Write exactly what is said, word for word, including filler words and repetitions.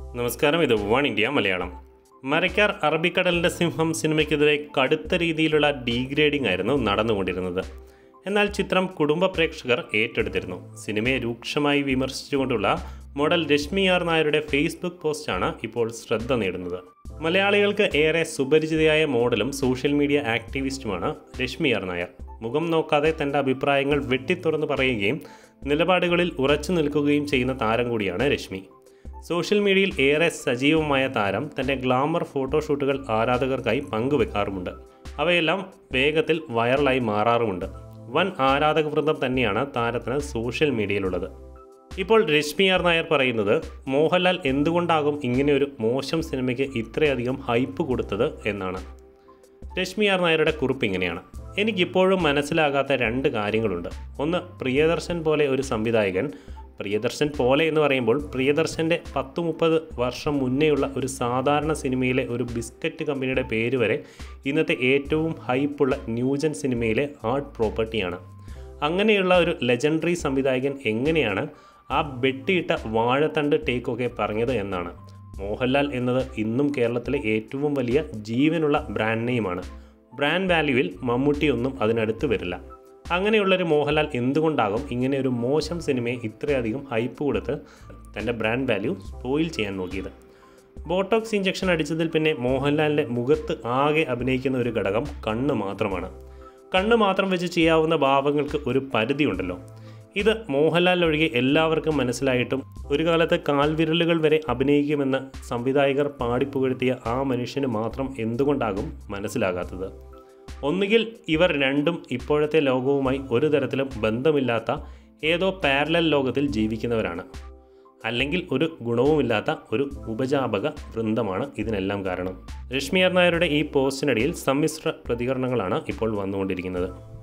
നമസ്കാരം, ഇത് one India Malayalam. Marakkar അറബിക്കടലിൻ്റെ സിംഹം സിനിമയ്ക്കെതിരെ കടുത്ത രീതിയിലുള്ള ഡീഗ്രേഡിംഗ് ആയിരുന്നു നടന്നുകൊണ്ടിരുന്നത്. എന്നാൽ ചിത്രം കുടുംബ പ്രേക്ഷകർ ഏറ്റെടുത്തിരുന്നു. സിനിമയെ രൂക്ഷമായി വിമർശിച്ചുകൊണ്ടുള്ള മോഡൽ രശ്മി ആർ നായരുടെ ഫേസ്ബുക്ക് പോസ്റ്റാണ് ഇപ്പോൾ ശ്രദ്ധ നേടുന്നത്. മലയാളികൾക്ക് ഏറെ സുപരിചിതയായ മോഡലും സോഷ്യൽ മീഡിയ ആക്ടിവിസ്റ്റുമാണ് രശ്മി ആർ നായർ. മുഖം നോക്കാതെ തൻ്റെ അഭിപ്രായങ്ങൾ വെട്ടിത്തുറന്ന് പറയുകയും നിലപാടുകളിൽ ഉറച്ചു നിൽക്കുകയും ചെയ്യുന്ന താരം കൂടിയാണ് രശ്മി. സോഷ്യൽ മീഡിയയിൽ ഏറെ സജീവമായ താരം തൻ്റെ ഗ്ലാമർ ഫോട്ടോഷൂട്ടുകൾ ആരാധകർക്കായി പങ്കുവെക്കാറുമുണ്ട്. അവയെല്ലാം വേഗത്തിൽ വൈറലായി മാറാറുമുണ്ട്. വൻ ആരാധക വൃന്ദം തന്നെയാണ് താരത്തിന് സോഷ്യൽ മീഡിയയിലുള്ളത്. ഇപ്പോൾ രശ്മി ആർ നായർ പറയുന്നത്, മോഹൻലാൽ എന്തുകൊണ്ടാകും ഇങ്ങനെയൊരു മോശം സിനിമയ്ക്ക് ഇത്രയധികം ഹൈപ്പ് കൊടുത്തത് എന്നാണ്. രശ്മി ആർ നായരുടെ കുറിപ്പ് ഇങ്ങനെയാണ്: എനിക്കിപ്പോഴും മനസ്സിലാകാത്ത രണ്ട് കാര്യങ്ങളുണ്ട്. ഒന്ന്, പ്രിയദർശൻ പോലെ ഒരു സംവിധായകൻ, പ്രിയദർശൻ പോലെ എന്ന് പറയുമ്പോൾ പ്രിയദർശൻ്റെ പത്ത് മുപ്പത് വർഷം മുന്നേയുള്ള ഒരു സാധാരണ സിനിമയിലെ ഒരു ബിസ്ക്കറ്റ് കമ്പനിയുടെ പേര് വരെ ഇന്നത്തെ ഏറ്റവും ഹൈപ്പുള്ള ന്യൂജൻ സിനിമയിലെ ആർട്ട് പ്രോപ്പർട്ടിയാണ്. അങ്ങനെയുള്ള ഒരു ലെജൻഡറി സംവിധായകൻ എങ്ങനെയാണ് ആ വെട്ടിയിട്ട വാഴത്തണ്ട് ടേക്കൊക്കെ പറഞ്ഞത് എന്നാണ്. മോഹൻലാൽ എന്നത് ഇന്നും കേരളത്തിലെ ഏറ്റവും വലിയ ജീവനുള്ള ബ്രാൻഡ് നെയിമാണ്. ബ്രാൻഡ് വാല്യൂവിൽ മമ്മൂട്ടിയൊന്നും അതിനടുത്ത് വരില്ല. അങ്ങനെയുള്ളൊരു മോഹൻലാൽ എന്തുകൊണ്ടാകും ഇങ്ങനെ ഒരു മോശം സിനിമയെ ഇത്രയധികം ഹൈപ്പ് കൊടുത്ത് തൻ്റെ ബ്രാൻഡ് വാല്യൂ സ്പോയിൽ ചെയ്യാൻ നോക്കിയത്? ബോട്ടോക്സ് ഇഞ്ചക്ഷൻ അടിച്ചതിൽ പിന്നെ മോഹൻലാലിൻ്റെ മുഖത്ത് ആകെ അഭിനയിക്കുന്ന ഒരു ഘടകം കണ്ണ് മാത്രമാണ്. കണ്ണ് മാത്രം വെച്ച് ചെയ്യാവുന്ന ഭാവങ്ങൾക്ക് ഒരു പരിധിയുണ്ടല്ലോ. ഇത് മോഹൻലാലിനൊഴികെ എല്ലാവർക്കും മനസ്സിലായിട്ടും ഒരു കാലത്ത് കാൽവിരലുകൾ വരെ അഭിനയിക്കുമെന്ന് സംവിധായകർ പാടിപ്പുകഴ്ത്തിയ ആ മനുഷ്യന് മാത്രം എന്തുകൊണ്ടാകും മനസ്സിലാകാത്തത്? ഒന്നുകിൽ ഇവർ രണ്ടും ഇപ്പോഴത്തെ ലോകവുമായി ഒരു തരത്തിലും ബന്ധമില്ലാത്ത ഏതോ പാരലൽ ലോകത്തിൽ ജീവിക്കുന്നവരാണ്, അല്ലെങ്കിൽ ഒരു ഗുണവുമില്ലാത്ത ഒരു ഉപജാപക വൃന്ദമാണ് ഇതിനെല്ലാം കാരണം. രശ്മി ആർ നായരുടെ ഈ പോസ്റ്റിനടിയിൽ സമ്മിശ്ര പ്രതികരണങ്ങളാണ് ഇപ്പോൾ വന്നുകൊണ്ടിരിക്കുന്നത്.